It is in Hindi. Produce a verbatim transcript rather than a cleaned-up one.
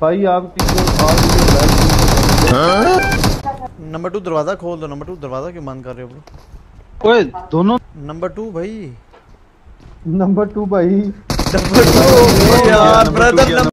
भाई आप नंबर टू दरवाजा खोल दो। नंबर टू दरवाजा क्यों बंद कर रहे हो ब्रो? ओए दोनों नंबर टू भाई। नंबर टू भाई नंबर टू यार ब्रदर।